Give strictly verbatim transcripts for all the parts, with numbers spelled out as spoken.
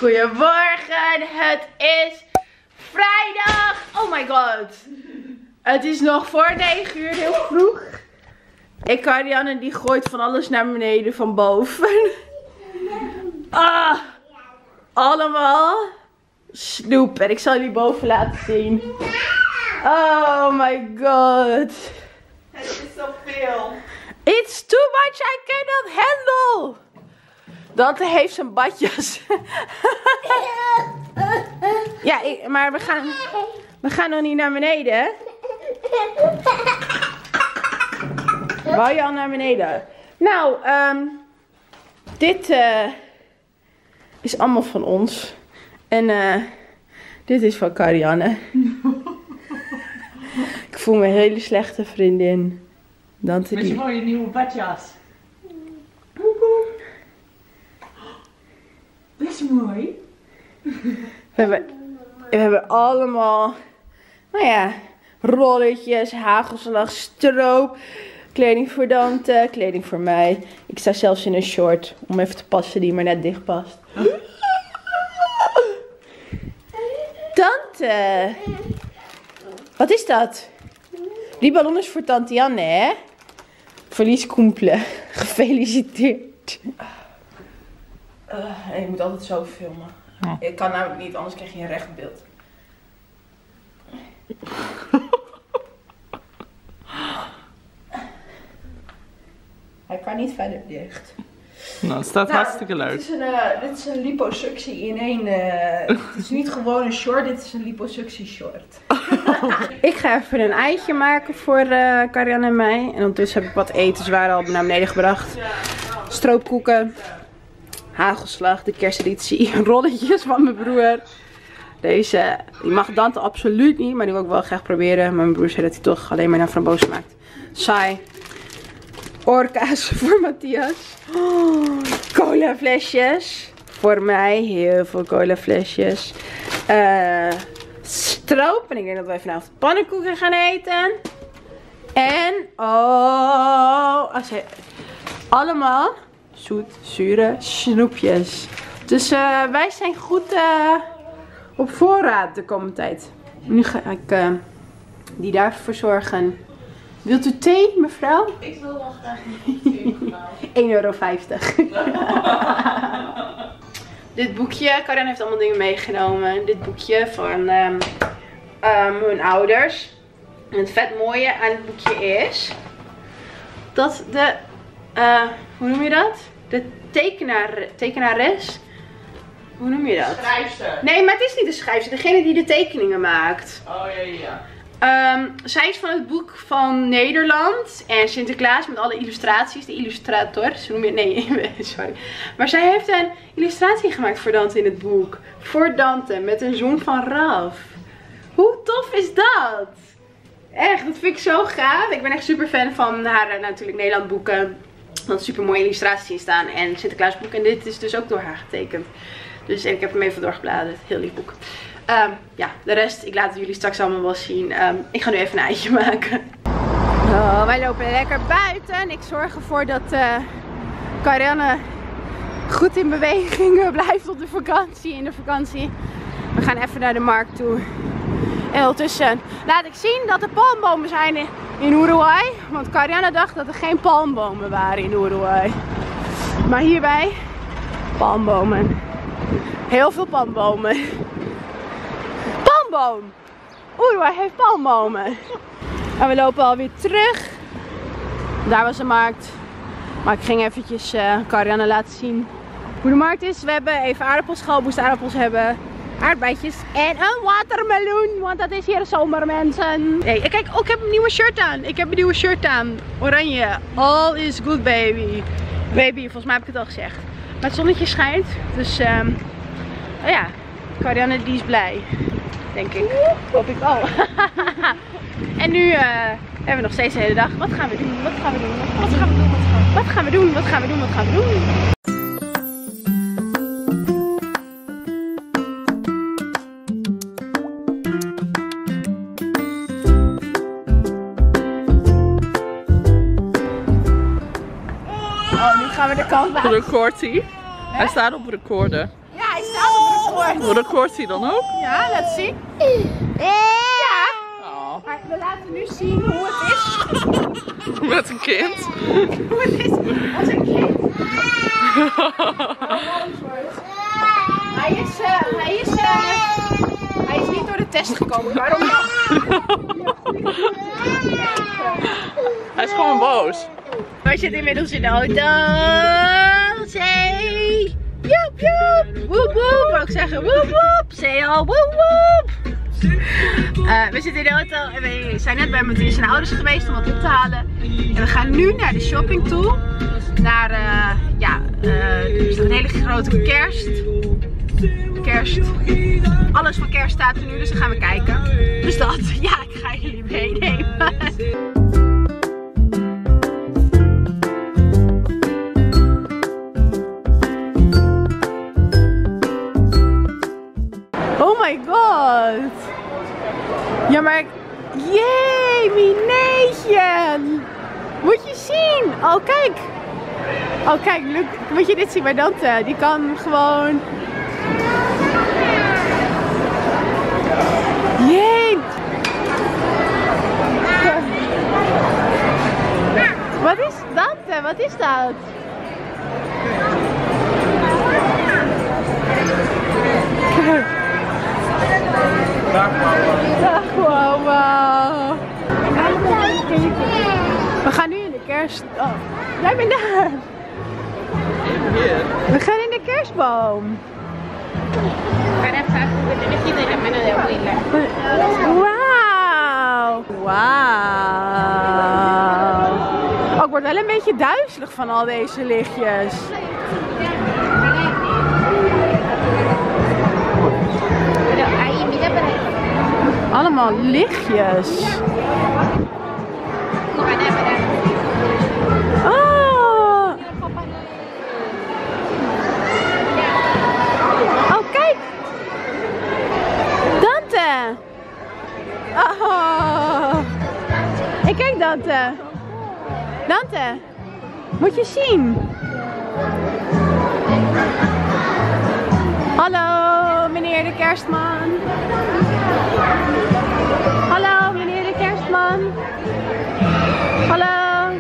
Goedemorgen, het is vrijdag. Oh my god. Het is nog voor negen uur, heel vroeg. Ik, Ariane, die gooit van alles naar beneden van boven. Ah, allemaal snoep. En ik zal jullie boven laten zien. Oh my god. Het is zoveel. It's too much, I cannot handle. Dante heeft zijn badjas. Ja, ik, maar we gaan, we gaan nog niet naar beneden, hè? Wou je al naar beneden? Nou, um, dit uh, is allemaal van ons. En uh, dit is van Karianne. Ik voel me een hele slechte vriendin. Dante Met die... je mooie nieuwe badjas. Dit is mooi. We hebben, we hebben allemaal, nou ja, rolletjes, hagelslag, stroop. Kleding voor Dante, kleding voor mij. Ik sta zelfs in een short om even te passen die maar net dicht past. Tante! Wat is dat? Die ballon is voor Tante Janne, hè? Verlieskoempelen. Gefeliciteerd. Uh, je moet altijd zo filmen. Ja. Ik kan namelijk niet, anders krijg je een recht beeld. Hij kan niet verder dicht. Nou, het staat Nou, hartstikke leuk. Dit is een, uh, dit is een liposuctie in één. Uh, het is niet gewoon een short, dit is een liposuctie short. Ik ga even een eitje maken voor uh, Karianne en mij. En ondertussen heb ik wat eten zwaar al naar beneden gebracht. Stroopkoeken. Hagelslag, de kersteditie, rolletjes van mijn broer. Deze, die mag Dante absoluut niet, maar die wil ik wel graag proberen. Maar mijn broer zei dat hij toch alleen maar naar frambozen maakt. Saai. Orka's voor Matthias. Oh, cola flesjes. Voor mij heel veel cola flesjes. Uh, stroop. En ik denk dat wij vanavond pannenkoeken gaan eten. En, oh, als hij, allemaal zoet, zure snoepjes. Dus uh, wij zijn goed uh, op voorraad de komende tijd. Nu ga ik uh, die daarvoor zorgen. Wilt u thee, mevrouw? Ik wil wel graag een thee, mevrouw. één euro vijftig. Dit boekje, Karen heeft allemaal dingen meegenomen. Dit boekje van um, um, hun ouders. En het vet mooie aan het boekje is dat de, uh, hoe noem je dat? De tekenaar, tekenares, hoe noem je dat? Schrijfster. Nee, maar het is niet de schrijfster, degene die de tekeningen maakt. Oh ja, ja. Um, zij is van het boek van Nederland en Sinterklaas met alle illustraties. De illustrator, ze noem je, nee, sorry. Maar zij heeft een illustratie gemaakt voor Dante in het boek. Voor Dante, met een zoen van Raf. Hoe tof is dat? Echt, dat vind ik zo gaaf. Ik ben echt super fan van haar natuurlijk Nederland boeken. Dat er super mooie illustraties in staan. En Sinterklaas boek. En dit is dus ook door haar getekend. Dus ik heb hem even doorgebladerd. Heel lief boek. Um, ja, de rest, ik laat het jullie straks allemaal wel zien. Um, ik ga nu even een eitje maken. Oh, wij lopen lekker buiten. Ik zorg ervoor dat uh, Karianne goed in beweging blijft op de vakantie. In de vakantie. We gaan even naar de markt toe. En ondertussen laat ik zien dat er palmbomen zijn in, in Uruguay. Want Karianne dacht dat er geen palmbomen waren in Uruguay. Maar hierbij palmbomen. Heel veel palmbomen. Palmboom! Uruguay heeft palmbomen. En we lopen alweer terug. Daar was de markt. Maar ik ging eventjes uh, Karianne laten zien hoe de markt is. We hebben even aardappels gehaald, moesten aardappels hebben. Aardbeidjes en een watermeloen, want dat is hier zomer, mensen. Nee, kijk, oh, ik heb een nieuwe shirt aan. Ik heb een nieuwe shirt aan. Oranje. All is good, baby. Baby, volgens mij heb ik het al gezegd. Maar het zonnetje schijnt, dus um, oh ja, Karianne die is blij. Denk ik. Hoop ik al. En nu uh, hebben we nog steeds de hele dag. Wat gaan we doen? Wat gaan we doen? Wat gaan we doen? Wat gaan we doen? Wat gaan we doen? Wat gaan we doen? Oh, nu gaan we de kant uit. Recordt hij? Hij staat op recorden. Ja, hij staat op wordt. Oh, recordt hij dan ook? Ja, laat zien. Ja. Oh. Maar we laten nu zien hoe het is. Met een kind. Hoe het is als een kind. Hij is, uh, hij is, uh, hij is niet door de test gekomen. Waarom dan? Hij is gewoon boos. We zitten inmiddels in de auto. Zee. Joep joep. Woep woep. Wou ik zeggen woep woep. Zee al woep woep. Uh, we zitten in de auto en we zijn net bij mijn zijn ouders geweest om wat op te halen. En we gaan nu naar de shopping toe. Naar, uh, ja, uh, er staat een hele grote kerst. Kerst. Alles van kerst staat er nu, dus dan gaan we kijken. Dus dat, ja, ik ga jullie meenemen. Oh my god. Ja, maar... Jee, Mineetje. Moet je zien. Oh, kijk. Oh, kijk. Look. Moet je dit zien bij Dante. Die kan gewoon... Jee. Wat is Dante? Wat is dat? Dag mama. We gaan nu in de kerst... Oh, jij bent daar. We gaan in de kerstboom. Wauw. Wauw. Oh, ik word wel een beetje duizelig van al deze lichtjes. Allemaal lichtjes. Oh. Oh, kijk. Dante. Oh. Ik kijk Dante. Dante. Moet je zien. Hallo, meneer de kerstman. Hallo, meneer de kerstman. Hallo.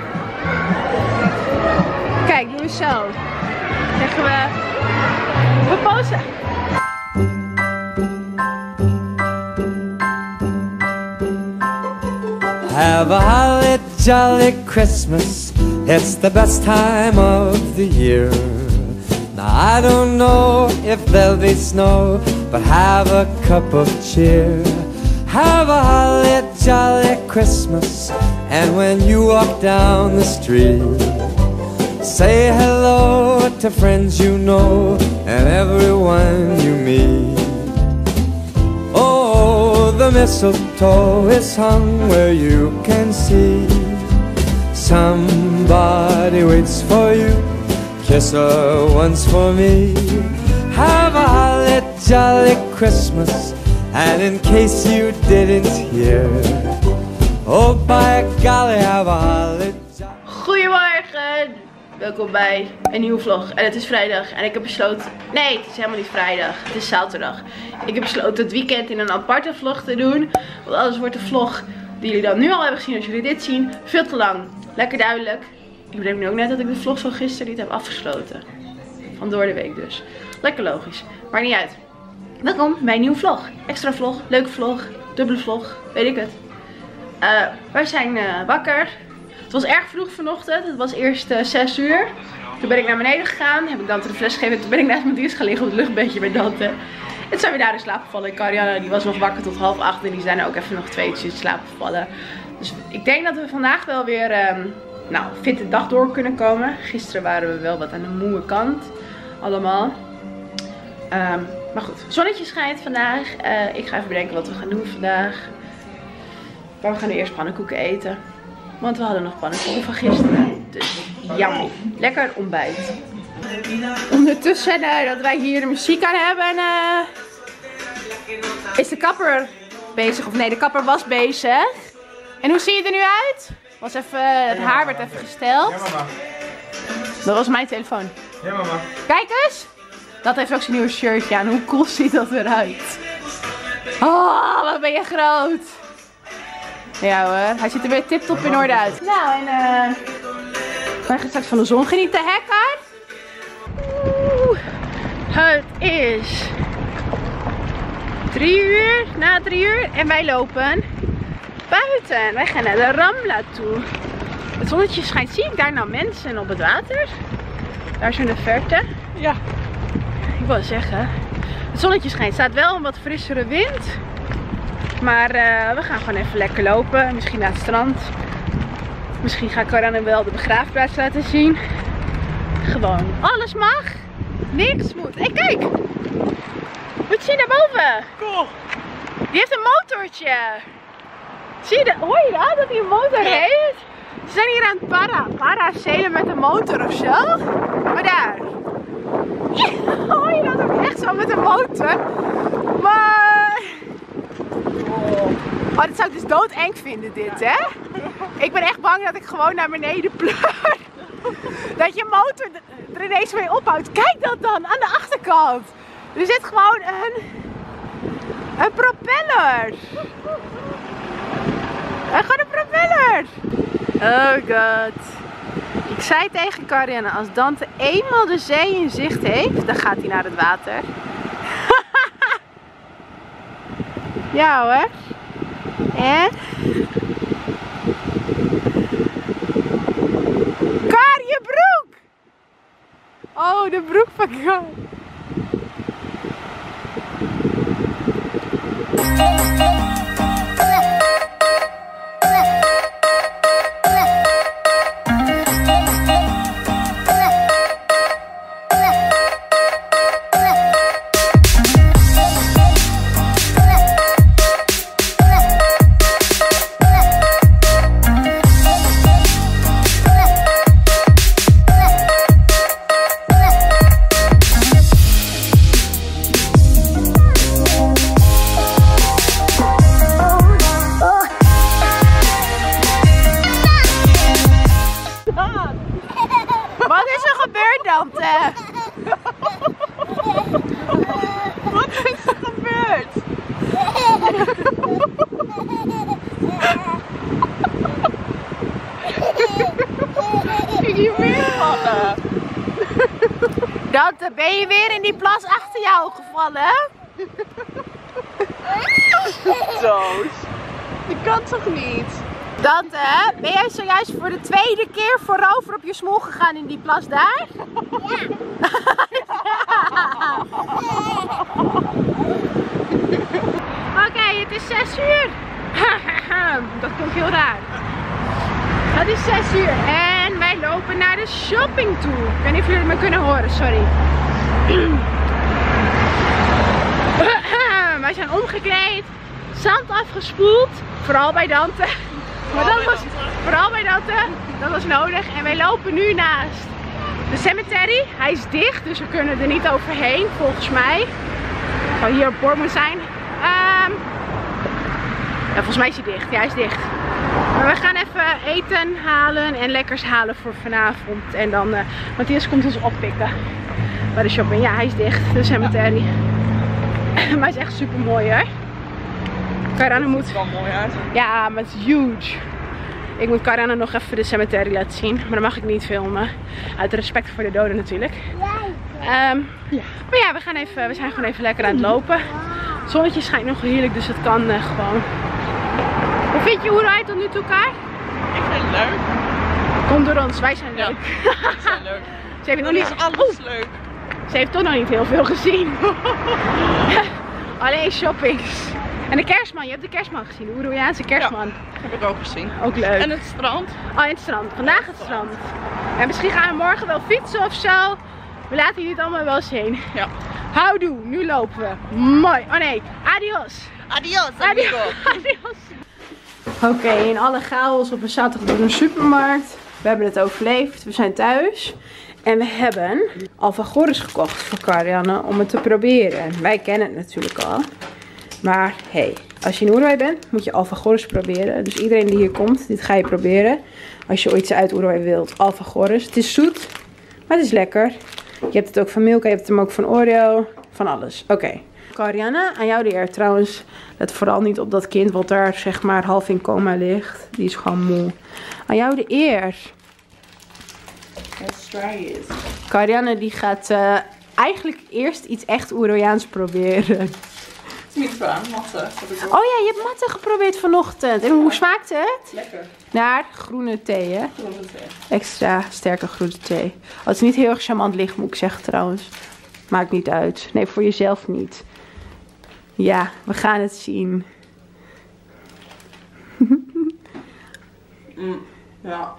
Kijk, doe eens zo. Zeggen we. We posen. Have a holly jolly Christmas. It's the best time of the year. Now I don't know if there'll be snow, but have a cup of cheer. Have a holly jolly Christmas. And when you walk down the street, say hello to friends you know and everyone you meet. Oh, the mistletoe is hung where you can see. Somebody waits for you. Kiss her once for me. Have a holly jolly Christmas. And in case you didn't hear, oh by golly, have a holly jolly. Goedemorgen. Welkom bij een nieuwe vlog. En het is vrijdag en ik heb besloten... Nee, het is helemaal niet vrijdag. Het is zaterdag. Ik heb besloten het weekend in een aparte vlog te doen. Want anders wordt de vlog die jullie dan nu al hebben gezien als jullie dit zien veel te lang. Lekker duidelijk. Ik bedenk nu ook net dat ik de vlog van gisteren niet heb afgesloten. Van door de week dus. Lekker logisch. Maakt niet uit. Welkom bij een nieuwe vlog. Extra vlog, leuke vlog, dubbele vlog, weet ik het. Uh, wij zijn uh, wakker. Het was erg vroeg vanochtend. Het was eerst uh, zes uur. Toen ben ik naar beneden gegaan. Heb ik Dante de fles gegeven. Toen ben ik naast mijn dienst gaan liggen op het luchtbedje bij Dante. En toen zijn we daar in slaap gevallen. En Carianna die was nog wakker tot half acht. En die zijn er ook even nog twee uurtjes in slaap gevallen. Dus ik denk dat we vandaag wel weer um, nou, fit de dag door kunnen komen. Gisteren waren we wel wat aan de moe kant. Allemaal. Um, maar goed, zonnetje schijnt vandaag. Uh, ik ga even bedenken wat we gaan doen vandaag. Maar we gaan nu eerst pannenkoeken eten. Want we hadden nog pannenkoeken van gisteren. Dus jammer. Lekker ontbijt. Ondertussen uh, dat wij hier de muziek aan hebben. Uh, is de kapper bezig. Of nee, de kapper was bezig. En hoe zie je er nu uit? Was even, het haar werd even gesteld. Ja, mama. Dat was mijn telefoon. Ja, mama. Kijk eens. Dat heeft ook zijn nieuwe shirtje aan. Hoe cool ziet dat eruit? Oh, wat ben je groot. Ja hoor, hij ziet er weer tip-top in orde uit. Nou, en eh... wij gaan straks van de zon genieten, hè, Kar? Oeh, het is drie uur, na drie uur. En wij lopen buiten. Wij gaan naar de Rambla toe. Het zonnetje schijnt. Zie ik daar nou mensen op het water? Daar zo in de verte. Ja. Ik wil zeggen, het zonnetje schijnt. Er staat wel een wat frissere wind. Maar uh, we gaan gewoon even lekker lopen. Misschien naar het strand. Misschien ga ik Karan wel de begraafplaats laten zien. Gewoon, alles mag. Niks moet. Hé, hey, kijk! Moet je zien daarboven? Cool. Die heeft een motortje. Zie je dat? Hoor je dat? Dat hij een motor heeft? Ze zijn hier aan het para. Paracelen met een motor of zo. Maar daar. Ja, hoor je dat ook echt zo met een motor? Maar... Oh, dit zou ik dus doodeng vinden, dit, hè? Ik ben echt bang dat ik gewoon naar beneden pleur. Dat je motor er ineens mee ophoudt. Kijk dat dan, aan de achterkant. Er zit gewoon een... Een propeller. En gewoon een propeller. Oh god. Ik zei tegen Karianne, als Dante eenmaal de zee in zicht heeft, dan gaat hij naar het water. Ja hoor. En? Kar, je broek! Oh, de broek van Kar. Wat is er gebeurd, Dante? Wat is er gebeurd? Ik hier weer vallen. Dante, ben je weer in die plas achter jou gevallen? Doos. Dat kan toch niet? Dante, ben jij zojuist voor de tweede keer voorover op je smoel gegaan in die plas daar? Ja. Oké, okay, het is zes uur. Dat klonk heel raar. Het is zes uur en wij lopen naar de shopping toe. Ik weet niet of jullie me kunnen horen, sorry. Wij zijn omgekleed, zand afgespoeld, vooral bij Dante. Maar dat was, vooral bij Dante, dat was nodig. En wij lopen nu naast de cemetery. Hij is dicht, dus we kunnen er niet overheen, volgens mij. Het zou hier op bord moeten zijn. Um, ja, volgens mij is hij dicht. Ja, hij is dicht. Maar we gaan even eten halen en lekkers halen voor vanavond. En dan, uh, Matthias komt ons oppikken bij de shopping. Ja, hij is dicht, de cemetery. Maar hij is echt super mooi, hè? Karanne moet... Het ziet er wel mooi uit. Ja, maar het is huge. Ik moet Karanne nog even de cemetery laten zien. Maar dat mag ik niet filmen. Uit respect voor de doden natuurlijk. Um, ja. Maar ja, we, gaan even, we zijn gewoon even lekker aan het lopen. Het zonnetje schijnt nog heerlijk, dus het kan uh, gewoon. Hoe vind je Oerui tot nu toe, Kar? Ik vind het leuk. Kom door ons, wij zijn leuk. Ja, wij zijn leuk. Ze heeft nog niet... alles oh. leuk. Ze heeft toch nog niet heel veel gezien. Alleen shoppings. En de kerstman, je hebt de kerstman gezien, de Uruguayaanse kerstman. Ja, heb ik ook gezien. Ook leuk. En het strand. Oh, en het strand. Vandaag het strand. En misschien gaan we morgen wel fietsen of zo. We laten jullie het allemaal wel zien. Ja. Houdoe, nu lopen we. Mooi. Oh nee, adios. Adios, amigo. Adios. Oké, okay, in alle chaos op een zaterdag door een supermarkt. We hebben het overleefd. We zijn thuis. En we hebben alfagores gekocht voor Karianne om het te proberen. Wij kennen het natuurlijk al. Maar hey, als je in Uruguay bent, moet je alfagores proberen. Dus iedereen die hier komt, dit ga je proberen. Als je ooit iets uit Uruguay wilt, alfagores. Het is zoet, maar het is lekker. Je hebt het ook van Milka, je hebt hem ook van Oreo. Van alles. Oké. Okay. Karianne, aan jou de eer. Trouwens, let vooral niet op dat kind wat daar zeg maar half in coma ligt. Die is gewoon moe. Aan jou de eer. Let's try it. Karianne die gaat uh, eigenlijk eerst iets echt Oerojaans proberen. Het is niet van matten. Oh ja, je hebt matten geprobeerd vanochtend. En hoe smaakt het? Lekker. Naar groene thee, hè? Groene thee. Extra sterke groene thee. Oh, het is niet heel erg charmant licht, moet ik zeggen trouwens. Maakt niet uit. Nee, voor jezelf niet. Ja, we gaan het zien. Mm, ja.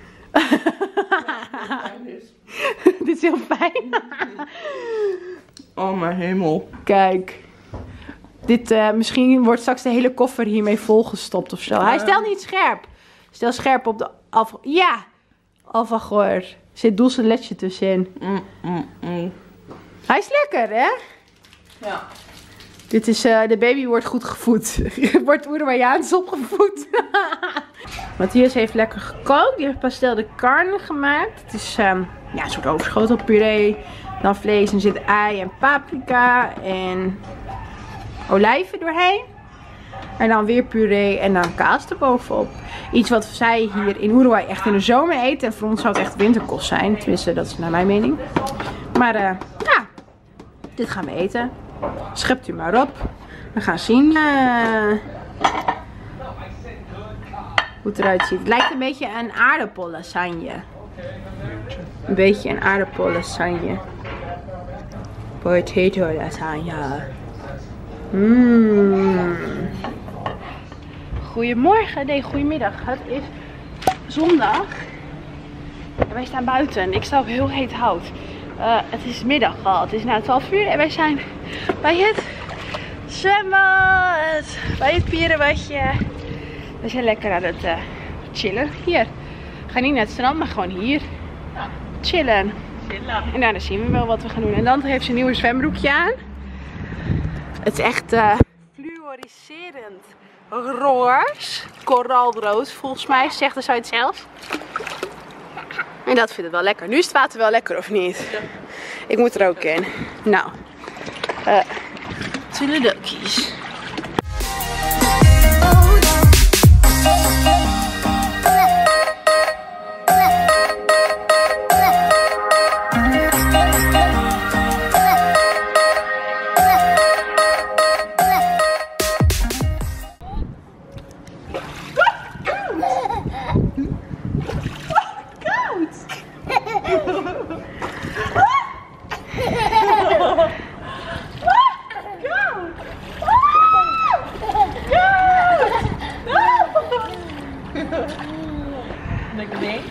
Dit is heel fijn. Oh mijn hemel. Kijk. Dit, uh, misschien wordt straks de hele koffer hiermee volgestopt of zo. Uh. Hij stelt niet scherp. Stel scherp op de af... Ja! Alfagor. Er zit doelseletje tussenin. Mm, mm, mm. Hij is lekker, hè? Ja. Dit is, uh, de baby wordt goed gevoed. Wordt Uruguayaans opgevoed. Matthias heeft lekker gekookt. Die heeft pastel de carne gemaakt. Het is um, ja, een soort overschotelpuree. Dan vlees en er zit ei en paprika en olijven doorheen. En dan weer puree en dan kaas erbovenop. Iets wat zij hier in Uruguay echt in de zomer eten. En voor ons zou het echt winterkost zijn. Tenminste, dat is naar mijn mening. Maar uh, ja, dit gaan we eten. Schept u maar op. We gaan zien uh, hoe het eruit ziet. Het lijkt een beetje een aardappellassagne. Een beetje een aardappellassagne. Potato lasagne. Mmm. Goedemorgen, nee, goedemiddag. Het is zondag. En wij staan buiten. Ik sta op heel heet hout. Uh, het is middag al. Het is na twaalf uur en wij zijn bij het zwembad. Bij het pierenbadje. We zijn lekker aan het uh, chillen. Hier. We gaan niet naar het strand, maar gewoon hier. Chillen. Chillen. En daarna zien we wel wat we gaan doen. En dan heeft ze een nieuwe zwembroekje aan. Het is echt uh, fluoriserend roze. Koralrood volgens mij. Zegt de zoiets zelfs. En dat vindt het wel lekker. Nu is het water wel lekker, of niet? Ja. Ik moet er ook in. Nou. Uh, Tulledukkies. Nee.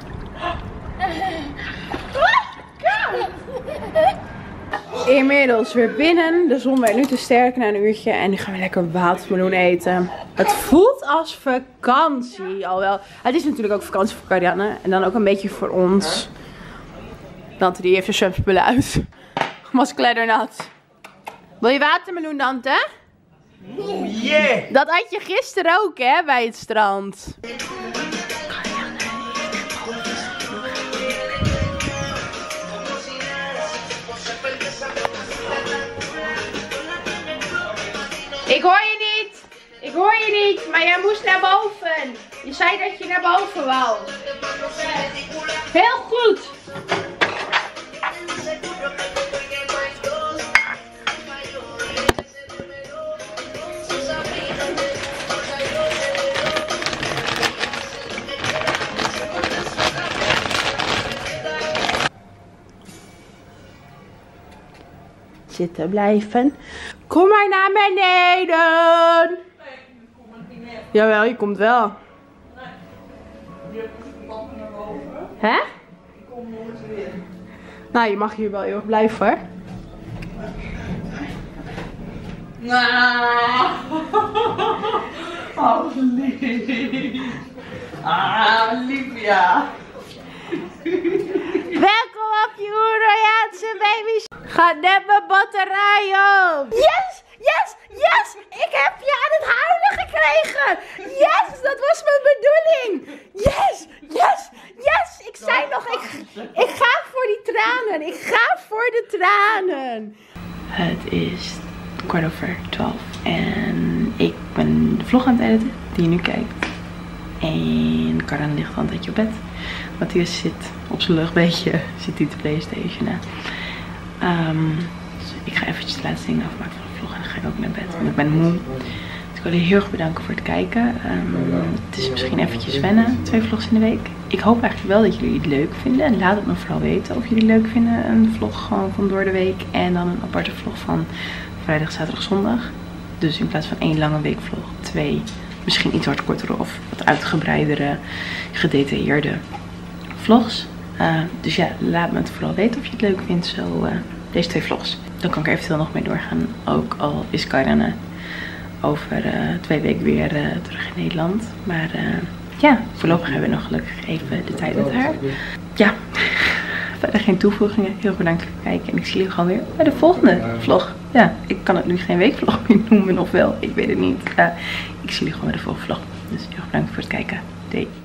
Inmiddels weer binnen. De zon werd nu te sterk na een uurtje. En nu gaan we lekker watermeloen eten. Het voelt als vakantie. Alhoewel, het is natuurlijk ook vakantie voor Karianne. En dan ook een beetje voor ons. Dante die heeft de zwemspullen uit. Was kleddernat. Wil je watermeloen, Dante? Oh yeah! Dat had je gisteren ook, hè, bij het strand. Ik hoor je niet. Ik hoor je niet, maar jij moest naar boven. Je zei dat je naar boven wou. Heel goed. Zitten blijven. Kom maar naar beneden. Nee, ik kom er niet meer. Jawel, je komt wel. Nee. Je hebt een band naar boven. Hè? Ik kom nooit weer. Nou, je mag hier wel heel erg blijven, hoor. Nou. Oh, lief. Ah, lief, ja. Welkom op je Uruguayaanse baby's. Gaat net mijn batterij op. Yes, yes, yes. Ik heb je aan het huilen gekregen. Yes, dat was mijn bedoeling. Yes, yes, Yes! Ik zei nog, ik, ik ga voor die tranen. Ik ga voor de tranen. Het is kwart over twaalf. En ik ben de vlog aan het editen die je nu kijkt. En Karan ligt al een tijdje op bed. Matthias zit op zijn luchtbeetje. Zit hij te playstationen. Um, dus ik ga eventjes de laatste dingen afmaken van de vlog. En dan ga ik ook naar bed. Want ik ben moe. Dus ik wil jullie heel erg bedanken voor het kijken. Um, het is misschien eventjes wennen. Twee vlogs in de week. Ik hoop eigenlijk wel dat jullie het leuk vinden. En laat het me vooral weten of jullie het leuk vinden. Een vlog gewoon van door de week. En dan een aparte vlog van vrijdag, zaterdag, zondag. Dus in plaats van één lange weekvlog. Twee misschien iets wat kortere of wat uitgebreidere, gedetailleerde vlogs. Uh, dus ja, laat me het vooral weten of je het leuk vindt. Zo uh, deze twee vlogs. Dan kan ik er eventueel nog mee doorgaan. Ook al is Karan over uh, twee weken weer uh, terug in Nederland. Maar uh, ja, voorlopig hebben we nog gelukkig even de tijd met haar. Ja, verder geen toevoegingen. Heel erg bedankt voor het kijken. En ik zie jullie gewoon weer bij de volgende vlog. Ja, ik kan het nu geen weekvlog meer noemen of wel. Ik weet het niet. Uh, ik zie jullie gewoon bij de volgende vlog. Dus heel erg bedankt voor het kijken. Doei.